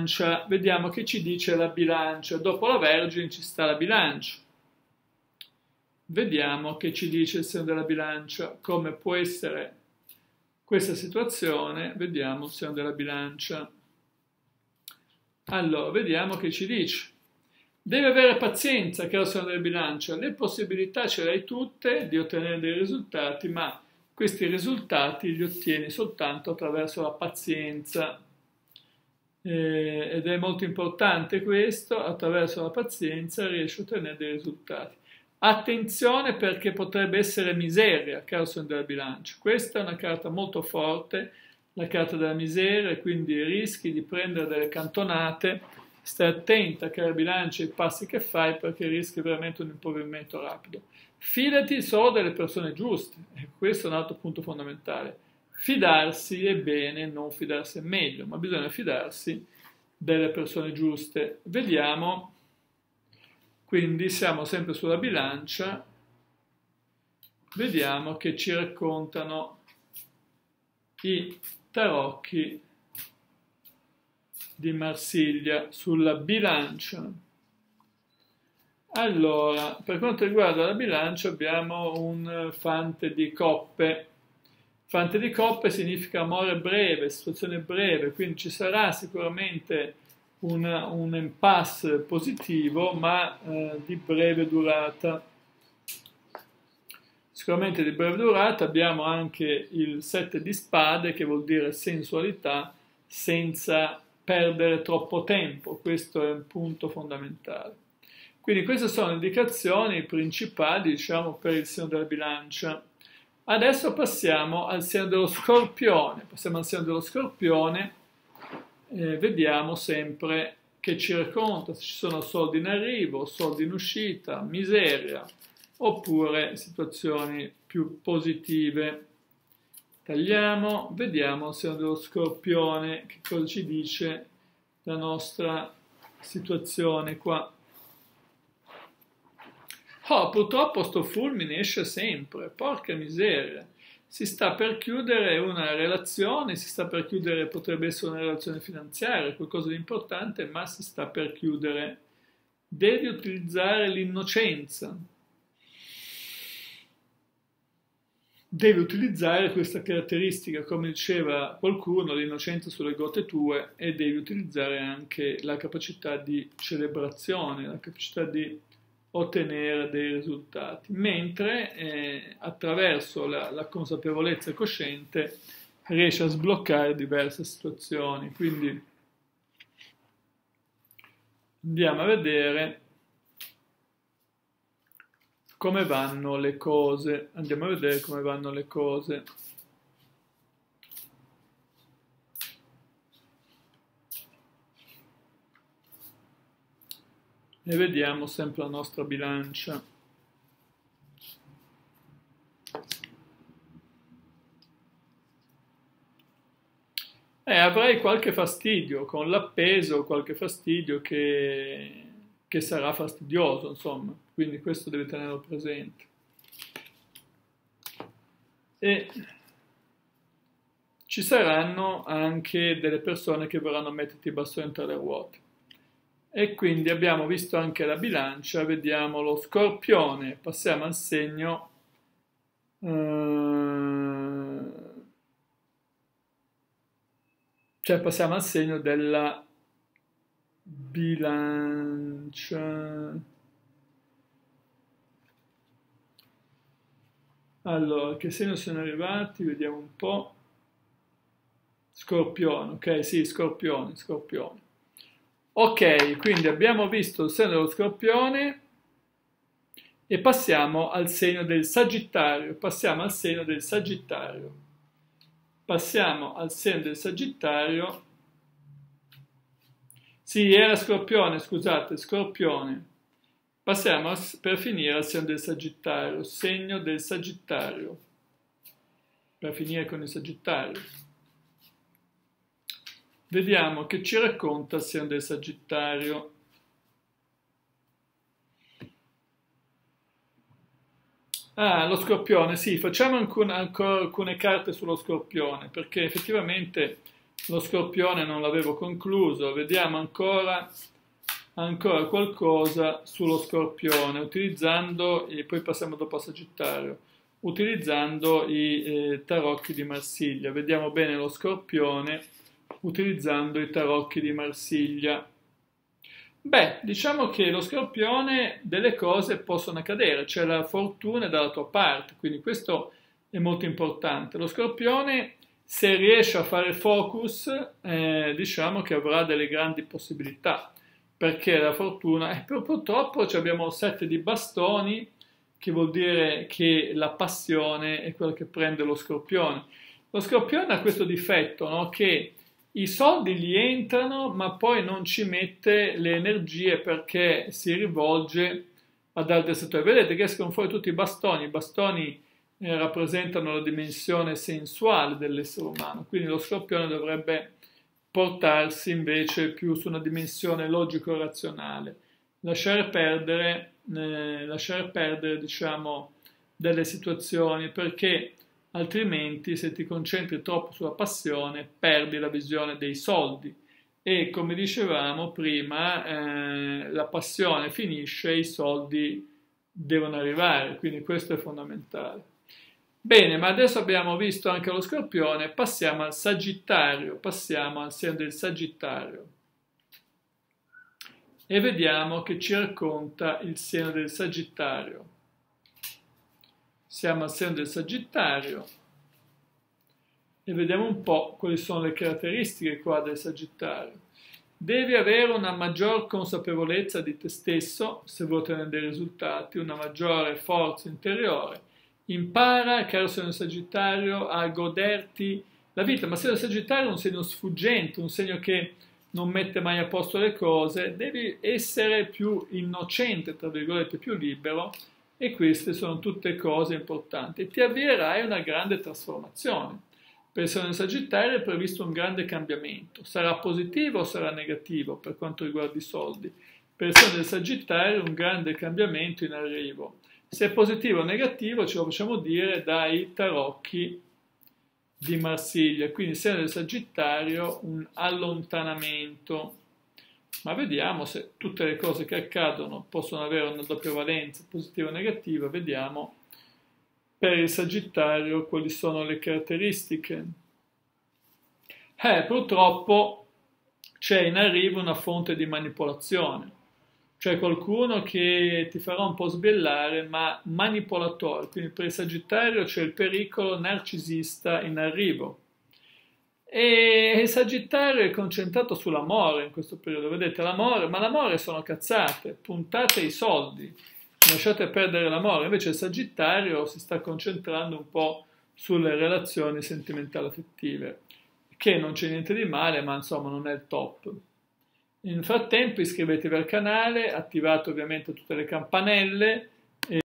bilancia, vediamo che ci dice la bilancia. Dopo la Vergine ci sta la bilancia. Vediamo che ci dice il segno della bilancia, come può essere questa situazione. Vediamo il segno della bilancia. Allora, vediamo che ci dice. Devi avere pazienza, caro segno della bilancia. Le possibilità ce le hai tutte di ottenere dei risultati, ma questi risultati li ottieni soltanto attraverso la pazienza. Ed è molto importante questo, attraverso la pazienza riesci a ottenere dei risultati. Attenzione perché potrebbe essere miseria, caro segno della bilancia. Questa è una carta molto forte, la carta della miseria, quindi rischi di prendere delle cantonate. Stai attenta, cara bilancia, ai passi che fai perché rischi veramente un impoverimento rapido. Fidati solo delle persone giuste, e questo è un altro punto fondamentale. Fidarsi è bene, non fidarsi è meglio, ma bisogna fidarsi delle persone giuste. Vediamo, quindi siamo sempre sulla bilancia, vediamo che ci raccontano i tarocchi di Marsiglia sulla bilancia. Allora, per quanto riguarda la bilancia abbiamo un fante di coppe. Fante di coppe significa amore breve, situazione breve, quindi ci sarà sicuramente un impasse positivo, ma di breve durata. Sicuramente di breve durata. Abbiamo anche il 7 di spade, che vuol dire sensualità, senza perdere troppo tempo. Questo è un punto fondamentale. Quindi queste sono le indicazioni principali, diciamo, per il segno della bilancia. Adesso passiamo al segno dello Scorpione. Passiamo al segno dello Scorpione, vediamo sempre che ci racconta se ci sono soldi in arrivo, soldi in uscita, miseria, oppure situazioni più positive. Tagliamo, vediamo il segno dello Scorpione, che cosa ci dice la nostra situazione qua. Oh, purtroppo sto fulmine esce sempre, porca miseria. Si sta per chiudere una relazione, si sta per chiudere, potrebbe essere una relazione finanziaria, qualcosa di importante, ma si sta per chiudere. Devi utilizzare l'innocenza. Devi utilizzare questa caratteristica, come diceva qualcuno, l'innocenza sulle gote tue, e devi utilizzare anche la capacità di celebrazione, la capacità di ottenere dei risultati, mentre attraverso la consapevolezza cosciente riesce a sbloccare diverse situazioni. Quindi andiamo a vedere come vanno le cose. Andiamo a vedere come vanno le cose. E vediamo sempre la nostra bilancia. Avrai qualche fastidio con l'appeso, qualche fastidio che sarà fastidioso, insomma, quindi questo devi tenerlo presente. E ci saranno anche delle persone che vorranno metterti i bastoni tra le ruote. E quindi abbiamo visto anche la bilancia, vediamo lo Scorpione, passiamo al segno passiamo al segno della bilancia. Allora, che segno sono arrivati? Vediamo un po'. Scorpione, ok, sì, Scorpione. Ok, quindi abbiamo visto il segno dello Scorpione e passiamo al segno del Sagittario. Passiamo al segno del Sagittario. Sì, era Scorpione, scusate, Scorpione. Passiamo per finire al segno del Sagittario. Per finire con il Sagittario. Vediamo che ci racconta il segno del Sagittario. Lo Scorpione, sì, facciamo ancora alcune carte sullo Scorpione, perché effettivamente Lo Scorpione non l'avevo concluso, vediamo ancora qualcosa sullo Scorpione, utilizzando, e poi passiamo dopo a Sagittario, utilizzando i tarocchi di Marsiglia. Vediamo bene lo Scorpione utilizzando i tarocchi di Marsiglia. Beh, diciamo che lo Scorpione delle cose possono accadere, c'è la fortuna dalla tua parte, quindi questo è molto importante. Lo Scorpione, se riesce a fare focus, diciamo che avrà delle grandi possibilità, perché la fortuna, e purtroppo abbiamo il 7 di bastoni, che vuol dire che la passione è quello che prende lo Scorpione. Lo Scorpione ha questo difetto, no? Che i soldi gli entrano, ma poi non ci mette le energie perché si rivolge ad altri settori. Vedete che escono fuori tutti i bastoni rappresentano la dimensione sensuale dell'essere umano, quindi lo Scorpione dovrebbe portarsi invece più su una dimensione logico-razionale, lasciare perdere, diciamo, delle situazioni, perché altrimenti se ti concentri troppo sulla passione perdi la visione dei soldi e, come dicevamo prima, la passione finisce e i soldi devono arrivare, quindi questo è fondamentale. Bene, ma adesso abbiamo visto anche lo Scorpione, passiamo al Sagittario, passiamo al segno del Sagittario e vediamo che ci racconta il segno del Sagittario. Siamo al segno del Sagittario e vediamo un po' quali sono le caratteristiche qua del Sagittario. Devi avere una maggior consapevolezza di te stesso se vuoi ottenere dei risultati, una maggiore forza interiore. Impara, caro segno Sagittario, a goderti la vita, ma segno Sagittario è un segno sfuggente, un segno che non mette mai a posto le cose, devi essere più innocente, tra virgolette, più libero, e queste sono tutte cose importanti. E ti avvierai una grande trasformazione. Per il segno Sagittario è previsto un grande cambiamento, sarà positivo o sarà negativo per quanto riguarda i soldi. Per il segno del Sagittario un grande cambiamento in arrivo. Se è positivo o negativo ce lo facciamo dire dai tarocchi di Marsiglia, quindi il segno del Sagittario un allontanamento, ma vediamo se tutte le cose che accadono possono avere una doppia valenza, positiva o negativa. Vediamo per il Sagittario quali sono le caratteristiche. Purtroppo c'è in arrivo una fonte di manipolazione. C'è qualcuno che ti farà un po' sbellare, ma manipolatore. Quindi per il Sagittario c'è il pericolo narcisista in arrivo. E il Sagittario è concentrato sull'amore in questo periodo. Vedete, l'amore, ma l'amore sono cazzate, puntate ai soldi, lasciate perdere l'amore. Invece il Sagittario si sta concentrando un po' sulle relazioni sentimentali affettive, che non c'è niente di male, ma insomma non è il top. Nel frattempo iscrivetevi al canale, attivate ovviamente tutte le campanelle